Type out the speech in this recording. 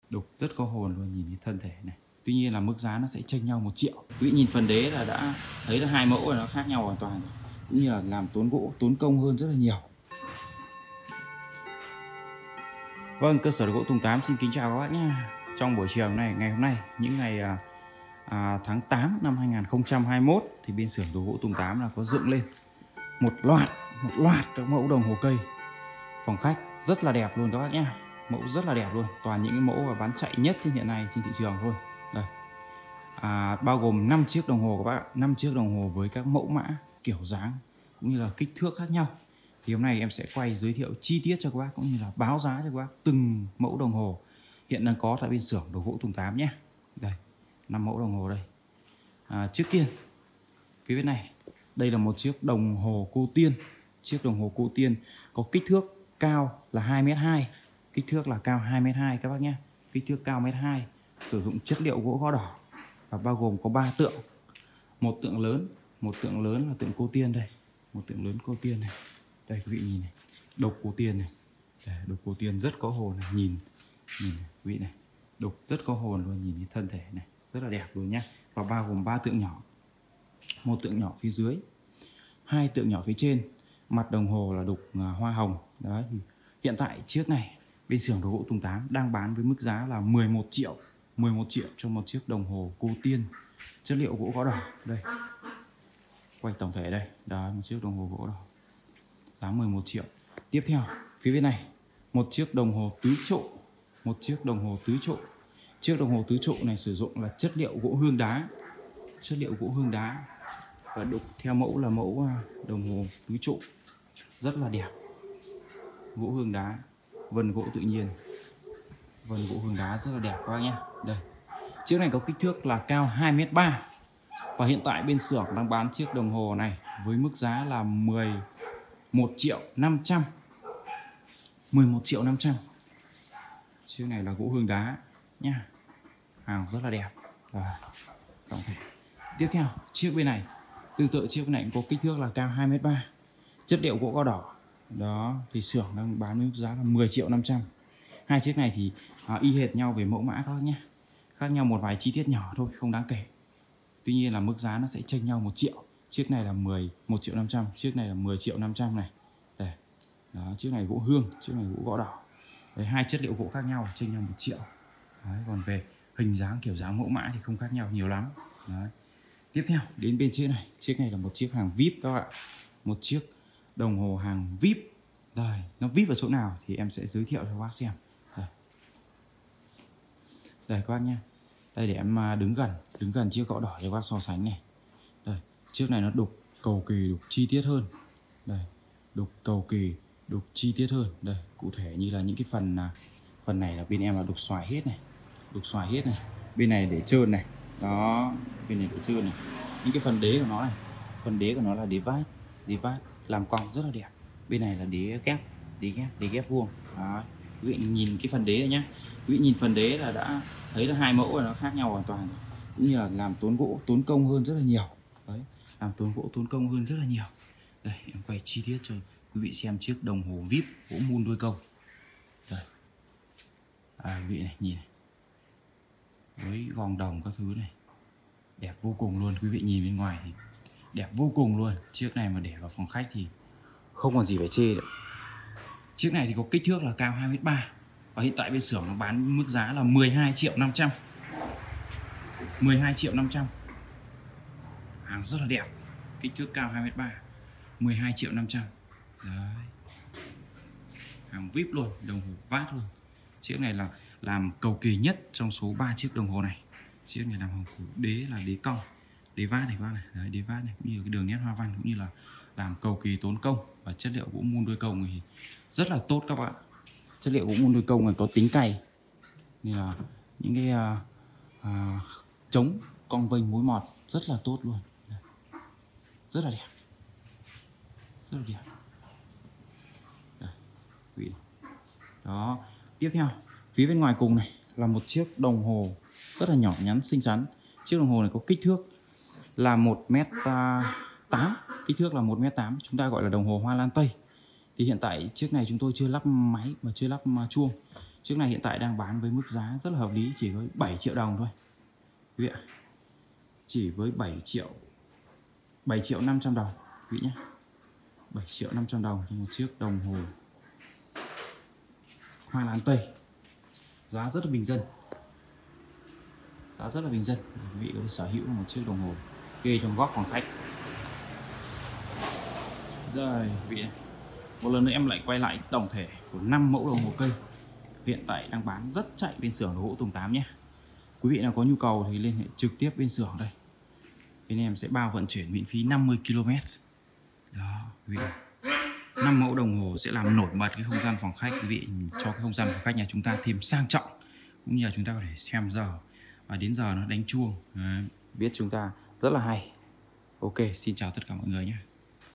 Đục rất có hồn luôn, nhìn cái thân thể này. Tuy nhiên là mức giá nó sẽ chênh nhau 1 triệu. Quý vị nhìn phần đế là đã thấy là hai mẫu là nó khác nhau hoàn toàn, cũng như là làm tốn gỗ, tốn công hơn rất là nhiều. Vâng, cơ sở gỗ Tùng Tám xin kính chào các bác nhé. Trong buổi chiều này, ngày hôm nay, những ngày tháng 8 năm 2021 thì bên xưởng đồ gỗ Tùng Tám là có dựng lên một loạt các mẫu đồng hồ cây phòng khách rất là đẹp luôn các bác nhé. Mẫu rất là đẹp luôn, toàn những cái mẫu mà bán chạy nhất trên hiện nay trên thị trường thôi. Đây. Bao gồm 5 chiếc đồng hồ các bác ạ, 5 chiếc đồng hồ với các mẫu mã, kiểu dáng cũng như là kích thước khác nhau. Thì hôm nay em sẽ quay giới thiệu chi tiết cho các bác cũng như là báo giá cho các bác từng mẫu đồng hồ hiện đang có tại bên xưởng đồ gỗ Tùng Tám nhé. Đây, 5 mẫu đồng hồ đây. Trước tiên, phía bên này, đây là một chiếc đồng hồ cô tiên. Chiếc đồng hồ cô tiên có kích thước cao là 2m2, kích thước là cao 2m2 các bác nhé. Kích thước cao 1m2, sử dụng chất liệu gỗ gõ đỏ và bao gồm có 3 tượng. Một tượng lớn là tượng cô tiên đây, một tượng lớn cô tiên này. Đây quý vị nhìn này, độc cô tiên này. Đây, độc cô tiên rất có hồn này, nhìn này, quý vị này, độc rất có hồn luôn, nhìn cái thân thể này rất là đẹp luôn nhá. Và bao gồm 3 tượng nhỏ, một tượng nhỏ phía dưới, 2 tượng nhỏ phía trên. Mặt đồng hồ là đục hoa hồng. Đấy, thì hiện tại chiếc này bên xưởng đồ gỗ Tùng Tám đang bán với mức giá là 11 triệu. 11 triệu cho một chiếc đồng hồ cô tiên chất liệu gỗ gõ đỏ. Đây, quay tổng thể đây, đó một chiếc đồng hồ gỗ đỏ, giá 11 triệu. Tiếp theo phía bên này, một chiếc đồng hồ tứ trụ, một chiếc đồng hồ tứ trụ. Chiếc đồng hồ tứ trụ này sử dụng là chất liệu gỗ hương đá, chất liệu gỗ hương đá và đục theo mẫu là mẫu đồng hồ tứ trụ rất là đẹp, gỗ hương đá, vân gỗ tự nhiên, vân gỗ hương đá rất là đẹp các bác nhé. Đây, chiếc này có kích thước là cao 2m3 và hiện tại bên xưởng đang bán chiếc đồng hồ này với mức giá là 11 triệu 500. 11 triệu 500. Chiếc này là gỗ hương đá nha, hàng rất là đẹp. Và tổng thể tiếp theo, chiếc bên này tương tự, chiếc bên này cũng có kích thước là cao 2m3, chất liệu gỗ gõ đỏ. Đó, thì xưởng đang bán với mức giá là 10 triệu 500. Hai chiếc này thì y hệt nhau về mẫu mã các nhé, khác nhau một vài chi tiết nhỏ thôi, không đáng kể. Tuy nhiên là mức giá nó sẽ chênh nhau 1 triệu. Chiếc này là 11 triệu 500, chiếc này là 10 triệu 500 này. Đây. Đó, chiếc này gỗ hương, chiếc này gỗ gõ đỏ. Đấy, hai chất liệu gỗ khác nhau chênh nhau 1 triệu. Đấy, còn về hình dáng, kiểu dáng, mẫu mã thì không khác nhau nhiều lắm. Đấy. Tiếp theo đến bên trên này, chiếc này là một chiếc hàng VIP các bạn. Một chiếc đồng hồ hàng VIP. Đây, nó VIP ở chỗ nào thì em sẽ giới thiệu cho các bác xem. Đây các bác nhé. Đây để em đứng gần chiếc gõ đỏ cho các bác so sánh này. Đây, chiếc này nó đục cầu kỳ, đục chi tiết hơn. Đây, đục cầu kỳ, đục chi tiết hơn. Đây, cụ thể như là những cái phần này là bên em là đục xoài hết này. Đục xoài hết này. Bên này để trơn này. Đó, bên này để trơn này. Những cái phần đế của nó này, phần đế của nó là đế vát làm cong rất là đẹp. Bên này là đế ghép vuông. Đó, quý vị nhìn cái phần đế này nhá. Quý vị nhìn phần đế là đã thấy là hai mẫu là nó khác nhau hoàn toàn, cũng như là làm tốn gỗ, tốn công hơn rất là nhiều. Đấy, làm tốn gỗ, tốn công hơn rất là nhiều. Đây, em quay chi tiết cho quý vị xem chiếc đồng hồ VIP gỗ mun đuôi công. Đây, quý vị này, nhìn này, với gòn đồng các thứ này, đẹp vô cùng luôn. Quý vị nhìn bên ngoài thì đẹp vô cùng luôn. Chiếc này mà để vào phòng khách thì không còn gì phải chê được. Chiếc này thì có kích thước là cao 2m3 và hiện tại bên xưởng nó bán mức giá là 12 triệu 500. 12 triệu 500. Hàng rất là đẹp, kích thước cao 2m3, 12 triệu 500. Đấy, hàng VIP luôn, đồng hồ vát luôn. Chiếc này là làm cầu kỳ nhất trong số 3 chiếc đồng hồ này. Chiếc này làm hồng đế là đế cong, đế vát này các bác này. Đấy, đế vát này cũng như cái đường nét hoa văn, cũng như là làm cầu kỳ tốn công. Và chất liệu gỗ mun đuôi công thì rất là tốt các bạn. Chất liệu gỗ mun đuôi công này có tính cày, như là những cái chống cong vênh mối mọt rất là tốt luôn. Đây, rất là đẹp, rất là đẹp. Đây, quý vị. Đó, tiếp theo phía bên ngoài cùng này là một chiếc đồng hồ rất là nhỏ nhắn xinh xắn. Chiếc đồng hồ này có kích thước là 1m8, kích thước là 1m8, chúng ta gọi là đồng hồ hoa lan tây. Thì hiện tại chiếc này chúng tôi chưa lắp máy và chưa lắp chuông. Chiếc này hiện tại đang bán với mức giá rất là hợp lý, chỉ với 7 triệu đồng thôi quý vị ạ. Chỉ với 7 triệu 500 đồng quý vị nhé. 7 triệu 500 đồng cho một chiếc đồng hồ Hoa Lan Tây. Giá rất là bình dân. Giá rất là bình dân. Quý vị có thể sở hữu một chiếc đồng hồ kê trong góc phòng khách. Rồi quý vị, một lần nữa em lại quay lại tổng thể của 5 mẫu đồng hồ cây hiện tại đang bán rất chạy bên xưởng đồ gỗ Tùng Tám nhé. Quý vị nào có nhu cầu thì liên hệ trực tiếp bên xưởng đây. Bên em sẽ bao vận chuyển miễn phí 50 km. Đó, quý vị. 5 mẫu đồng hồ sẽ làm nổi bật cái không gian phòng khách, quý vị, cho cái không gian phòng khách nhà chúng ta thêm sang trọng, cũng như là chúng ta có thể xem giờ và đến giờ nó đánh chuông. Đấy, biết chúng ta rất là hay. Ok, xin chào tất cả mọi người nhé.